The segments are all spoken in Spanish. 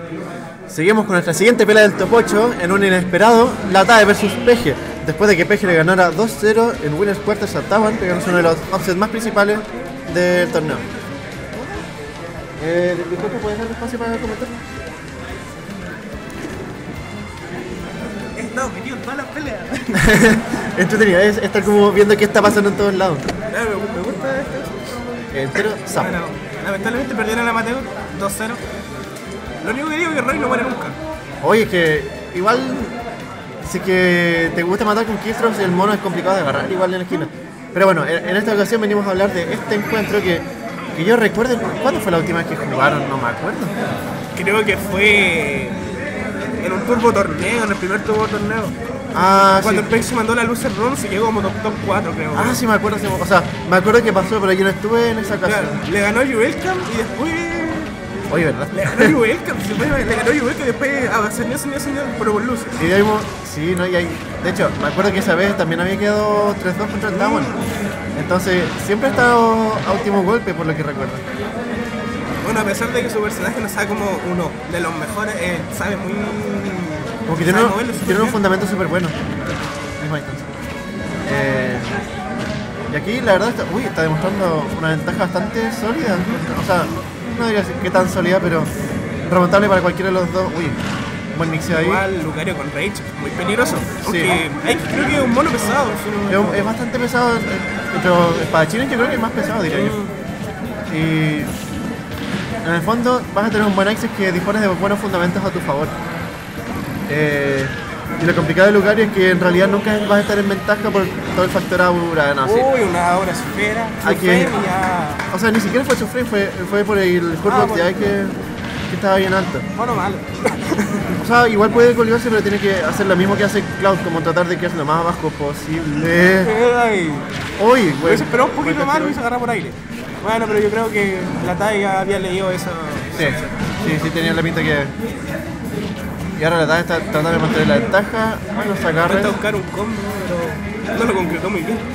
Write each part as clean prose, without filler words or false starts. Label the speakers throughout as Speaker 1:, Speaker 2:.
Speaker 1: Seguimos con nuestra siguiente pelea del top 8 en un inesperado Latae vs Peje. Después de que Peje le ganara 2-0 en Winners Quarters a Tawan, pegándose uno de los upsets más principales del torneo. Disculpe, ¿puedes dar espacio para comentar?
Speaker 2: He estado metido en todas las peleas.
Speaker 1: Entretenido, es estar como viendo qué está pasando en todos lados.
Speaker 2: Me gusta esto.
Speaker 1: Entero, zap.
Speaker 2: Bueno, lamentablemente perdieron a Mateo 2-0. Lo único que digo es que Roy no muere nunca.
Speaker 1: Oye, es que igual, si es que te gusta matar con Killthrows, el mono es complicado de agarrar igual en la esquina. Pero bueno, en esta ocasión venimos a hablar de este encuentro que yo recuerdo. ¿Cuándo fue la última vez que jugaron? No me acuerdo.
Speaker 2: Creo que fue en un turbo torneo, en el primer turbo torneo.
Speaker 1: Ah,
Speaker 2: Cuando
Speaker 1: sí.
Speaker 2: el Pex mandó la Lucer Run, se llegó como top 4, creo.
Speaker 1: Ah, sí, me acuerdo. Sí, o sea, me acuerdo que pasó, pero yo no estuve en esa ocasión.
Speaker 2: Claro, le ganó Welcome y después.
Speaker 1: Oye, ¿verdad?
Speaker 2: Le ganó Welcome, le ganó Welcome y después ascendió, pero con luces.
Speaker 1: Y de ahí, sí, no, y ahí. De hecho, me acuerdo que esa vez también había quedado 3-2 contra el Tawan. Entonces, siempre ha estado a último golpe, por lo que recuerdo.
Speaker 2: Bueno, a pesar de que su personaje no sabe como uno de los mejores, sabe muy.
Speaker 1: Como que tiene un fundamento súper bueno. Misma distancia. Y aquí, la verdad, está demostrando una ventaja bastante sólida. O sea, no diría que tan sólida, pero remontable para cualquiera de los dos. Uy, buen mixeo ahí.
Speaker 2: Igual Lucario con Rage, muy peligroso. Porque creo que es un mono pesado.
Speaker 1: Es bastante pesado. Entre los espadachines, yo creo que es más pesado, diría yo. Y en el fondo vas a tener un buen access que dispones de buenos fundamentos a tu favor. Y lo complicado de Lucario es que en realidad nunca vas a estar en ventaja por todo el factor aura. No,
Speaker 2: uy, una aura esfera.
Speaker 1: O sea, ni siquiera fue su frame, fue por el Hurlock ya que estaba bien alto.
Speaker 2: Bueno, malo.
Speaker 1: O sea, igual puede colgarse, pero tiene que hacer lo mismo que hace Cloud, como tratar de quedarse lo más abajo posible. Uy, güey.
Speaker 2: Se esperó un poquito más y se agarra por aire. Bueno, pero yo creo que Latae ya había leído eso.
Speaker 1: Sí, tenía la pinta que. Y ahora Latae está tratando de mantener la ventaja. Bueno, sacar.
Speaker 2: Intenta buscar un combo, pero no lo concretó muy bien.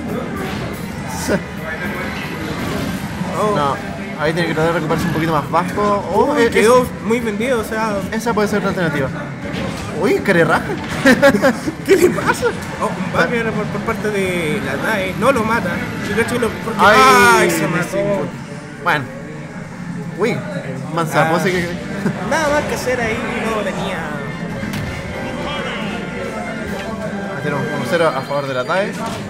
Speaker 1: No, ahí tiene que tratar de recuperarse un poquito más bajo.
Speaker 2: Quedó muy vendido, o sea.
Speaker 1: Esa puede ser una alternativa. Uy, carerraja.
Speaker 2: ¿Qué le pasa? Un backer por parte de Latae. No lo mata.
Speaker 1: Ay,
Speaker 2: se mató.
Speaker 1: Bueno. Uy, manzapose que.
Speaker 2: Nada más que hacer ahí, no tenía.
Speaker 1: Tenemos 1-0 a favor de Latae.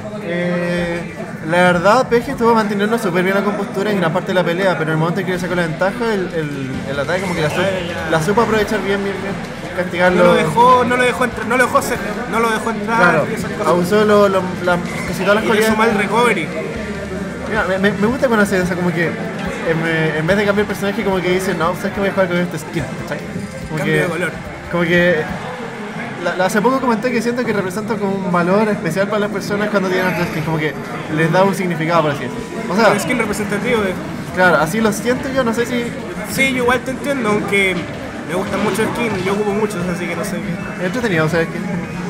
Speaker 1: La verdad, Peje estuvo manteniendo súper bien la compostura en gran parte de la pelea, pero en el momento en que le sacó la ventaja, el Latae como que la supo aprovechar bien. Castigarlo.
Speaker 2: No lo dejó hacer, no lo dejó entrar.
Speaker 1: Claro, abusó casi todas las cualidades.
Speaker 2: Hizo mal recovery.
Speaker 1: Mira, me gusta cuando hace eso, como que en vez de cambiar el personaje, como que dice, no, sabes que voy a jugar con este skin, ¿sabes?
Speaker 2: Cambio de color.
Speaker 1: Como que hace poco comenté que siento que representa como un valor especial para las personas cuando tienen otro skin, como que les da un significado, por así decirlo. O sea,
Speaker 2: un skin representativo de.
Speaker 1: Claro, así lo siento yo, no sé si.
Speaker 2: Sí, yo igual te entiendo, aunque me gustan mucho skins, yo ocupo muchos, así que no sé qué.
Speaker 1: Es entretenido, ¿sabes qué?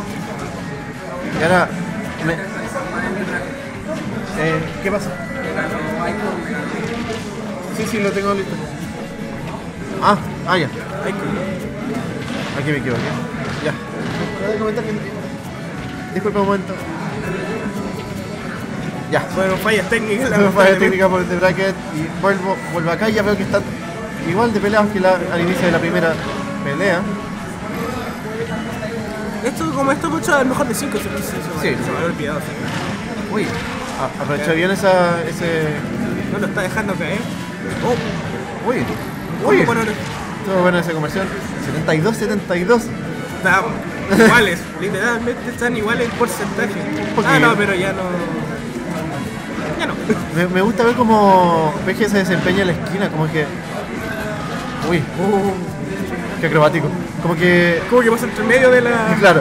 Speaker 1: Y ahora. ¿Qué pasa? Sí, lo tengo listo. Ya. Aquí me equivoqué. Ya. ¿Puedes comentar que.? Disculpa un momento. Ya.
Speaker 2: Bueno, fallas técnicas.
Speaker 1: Fallas técnicas por el de bracket. Y vuelvo acá y ya veo que están igual de peleados que al inicio de la primera pelea.
Speaker 2: Esto 8 es mejor de 5, se me había olvidado.
Speaker 1: Uy, aprovechó bien ese.
Speaker 2: No lo está dejando caer.
Speaker 1: Uy. Estuvo buena esa conversión. 72.
Speaker 2: Están iguales, literalmente están iguales en porcentaje. No, pero ya no.
Speaker 1: Me gusta ver cómo Peje se desempeña en la esquina, como que. Uy, qué acrobático. Como que
Speaker 2: pasa entre medio de la.
Speaker 1: Claro.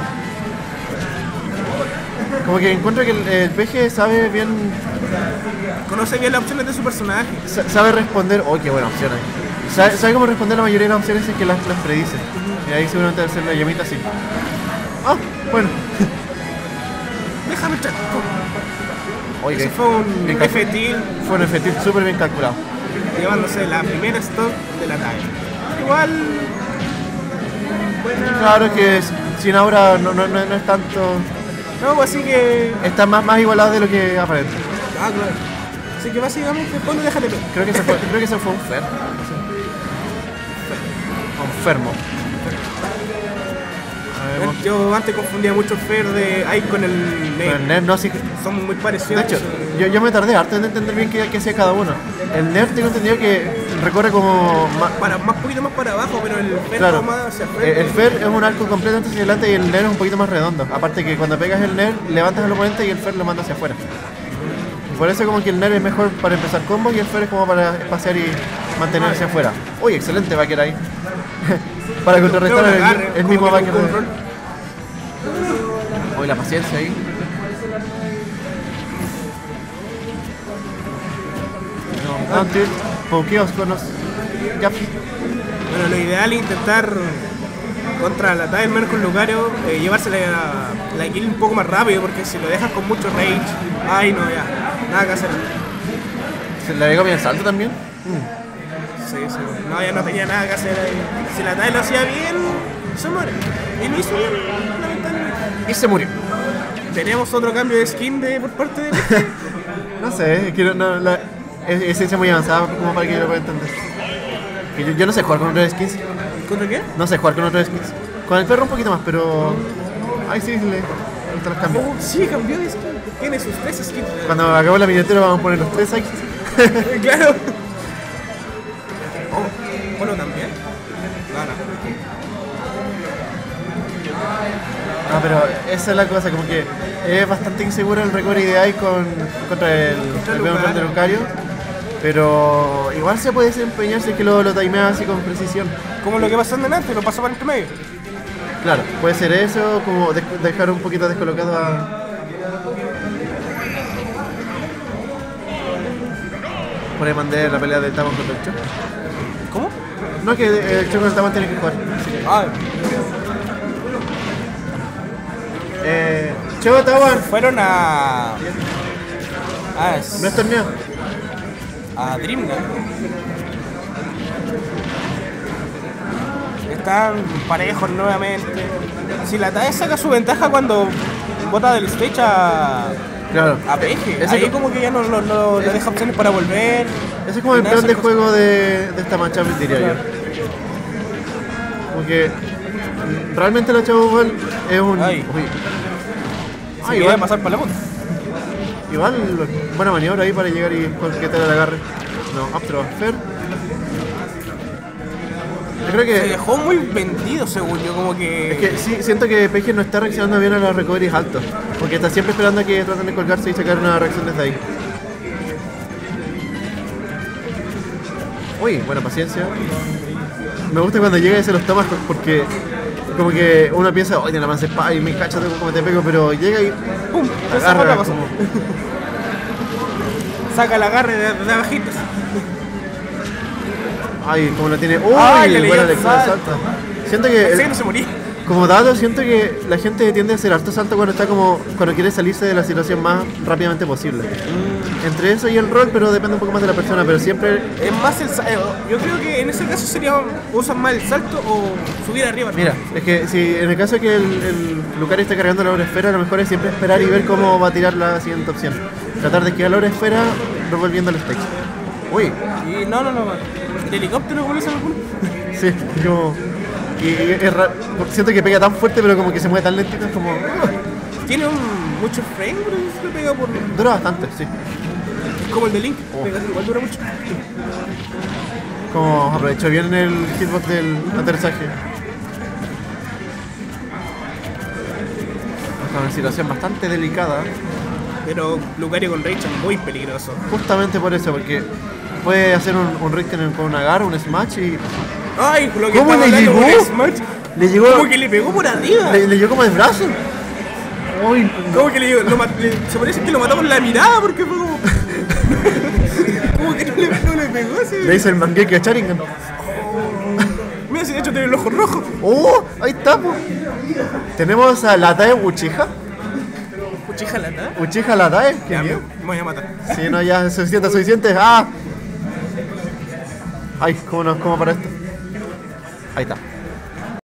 Speaker 1: Como que encuentro que el Peje sabe bien.
Speaker 2: Conoce bien las opciones de su personaje.
Speaker 1: Sabe responder. Qué buena opción ahí. Sabe cómo responder la mayoría de las opciones es que las predice. Y ahí seguramente debe ser la llamita así. Bueno.
Speaker 2: Déjame echar.
Speaker 1: Oye,
Speaker 2: fue un F-Tilt.
Speaker 1: Fue un F-Tilt súper bien calculado.
Speaker 2: Llevándose la primera stock de la talla. Igual buena.
Speaker 1: Claro que sin ahora no es tanto.
Speaker 2: No, pues así que.
Speaker 1: Está más igualado de lo que aparenta.
Speaker 2: Ah, claro. Así que básicamente, ¿cuándo déjate ver?
Speaker 1: Creo que ese fue un Fer. Un Fermo. A ver,
Speaker 2: Yo antes confundía mucho Fer de Ike con el
Speaker 1: pero el
Speaker 2: Ned.
Speaker 1: Nerd no, sí.
Speaker 2: Son muy
Speaker 1: De
Speaker 2: parecidos.
Speaker 1: hecho, yo me tardé harto en entender bien qué hacía cada uno. El Nerd tengo entendido que recorre como.
Speaker 2: Más poquito más para abajo, pero el Fer
Speaker 1: Claro,
Speaker 2: va más hacia frente.
Speaker 1: el Fer es un arco completo hacia adelante y el Nerd es un poquito más redondo. Aparte que cuando pegas el Nerd, levantas al oponente y el Fer lo manda hacia afuera. Y por eso como que el Nerd es mejor para empezar combos y el Fer es como para espaciar y mantenerse afuera. Uy, excelente backer ahí. Para contrarrestar el mismo backer de... Uy, la paciencia ahí. No, antes, pokeos con los...
Speaker 2: Bueno, lo ideal es intentar contra la Timer con Lucario llevarse la kill un poco más rápido, porque si lo dejas con mucho rage, ay no, ya, nada que hacer.
Speaker 1: ¿Se le pegó bien el salto también?
Speaker 2: Sí, sí. No, ya no tenía nada que hacer ahí. Si la Timer lo hacía bien, se muere. Y lo hizo bien, lamentablemente.
Speaker 1: Y se murió.
Speaker 2: Tenemos otro cambio de skin por parte de
Speaker 1: No sé, es que es ciencia muy avanzada como para que yo lo pueda entender. Que yo no sé jugar con otros skins.
Speaker 2: ¿Contra qué?
Speaker 1: No sé jugar con otros skins. Con el perro un poquito más, pero... Ahí sí le gustan los cambios.
Speaker 2: Oh, sí, cambió de skin. Tiene sus 3 skins.
Speaker 1: Cuando acabe la miniatura vamos a poner los 3 ahí.
Speaker 2: Claro. Oh, bueno, también.
Speaker 1: No, pero esa es la cosa, como que es bastante inseguro el recovery de AI contra el Venom de Lucario. Pero igual se puede desempeñar si es que lo timea así con precisión.
Speaker 2: Como lo que pasó en delante, lo pasó para el intermedio.
Speaker 1: Claro, puede ser eso, como dejar un poquito descolocado a... Por ahí mandé la pelea del Tamon contra el Choco.
Speaker 2: ¿Cómo?
Speaker 1: No, que el Choco y el Tamon tienen que jugar.
Speaker 2: Ah,
Speaker 1: Choco, Tamon,
Speaker 2: fueron a.
Speaker 1: no es torneo.
Speaker 2: A Dreamland. Están parejos nuevamente. Si la TAE saca su ventaja cuando bota del stage
Speaker 1: Claro.
Speaker 2: a PG,
Speaker 1: Ese
Speaker 2: ahí como que ya no le deja opciones para volver.
Speaker 1: Ese es como el
Speaker 2: Nada,
Speaker 1: plan de
Speaker 2: esas
Speaker 1: juego de esta matchup, diría yo. Como que realmente la Chavo Ball es un...
Speaker 2: Ay.
Speaker 1: Uy.
Speaker 2: Se quería pasar para la punta.
Speaker 1: Igual, buena maniobra ahí para llegar y concretar el agarre. No, up throw, Fer. Yo creo
Speaker 2: Se
Speaker 1: que...
Speaker 2: dejó muy vendido, según yo, como que.
Speaker 1: Es que sí, siento que PG no está reaccionando bien a los recoveries altos. Porque está siempre esperando a que traten de colgarse y sacar una reacción desde ahí. Uy, buena paciencia. Me gusta cuando llega y se los tomas porque como que uno piensa, oye, la más espada y me cacho como te pego, pero llega y
Speaker 2: ¡Pum!
Speaker 1: te agarra como...
Speaker 2: Saca el agarre de abajitos.
Speaker 1: Ay, como lo tiene... ¡Uy!
Speaker 2: Ay, le
Speaker 1: Buena
Speaker 2: leyó el
Speaker 1: lección de
Speaker 2: salto.
Speaker 1: salto. Siento que...
Speaker 2: Pensé que no se moría.
Speaker 1: Como dato, siento que la gente tiende a hacer alto salto cuando está como... Cuando quiere salirse de la situación más rápidamente posible. Entre eso y el rol, pero depende un poco más de la persona, pero siempre...
Speaker 2: Es más el salto. Yo creo que en ese caso sería usan más el salto o subir arriba.
Speaker 1: Mira, es que si en el caso de que el Lucario esté cargando la obra esfera, lo mejor es siempre esperar y ver cómo va a tirar la siguiente opción. Tratar de esquivar la obra esfera revolviendo el stage. Uy,
Speaker 2: Y no. ¿El helicóptero con eso alguno?
Speaker 1: sí, como... Y es raro, siento que pega tan fuerte, pero como que se mueve tan lentito, es como...
Speaker 2: Tiene mucho frame, pero se le pega por.
Speaker 1: Dura bastante, sí.
Speaker 2: Es como el de Link. Igual dura mucho.
Speaker 1: Como aprovechó bien el hitbox del aterrizaje. Está en una situación bastante delicada.
Speaker 2: Pero Lucario con Rage es muy peligroso.
Speaker 1: Justamente por eso, porque puede hacer un raid con un agar, un smash y...
Speaker 2: Ay, lo que
Speaker 1: ¿Cómo
Speaker 2: estaba
Speaker 1: le
Speaker 2: hablando
Speaker 1: llegó?
Speaker 2: con Smash.
Speaker 1: Le llegó...
Speaker 2: Como que le pegó por arriba.
Speaker 1: Le llegó como el brazo. Uy,
Speaker 2: Como que le llegó, se parece que lo mató con la mirada porque fue como. Como que no le pegó así.
Speaker 1: le hice el mangueque a Sharingan.
Speaker 2: Mira, si de hecho tiene el ojo rojo.
Speaker 1: ¡Oh! Ahí estamos. Tenemos a la Tae Uchiha.
Speaker 2: Uchiha la nada.
Speaker 1: Uchiha la Tae. Qué
Speaker 2: Ya,
Speaker 1: bien.
Speaker 2: me voy a matar.
Speaker 1: Sí, no, ya es suficiente. ¡Ah! Ay, ¿cómo para esto? Ahí está.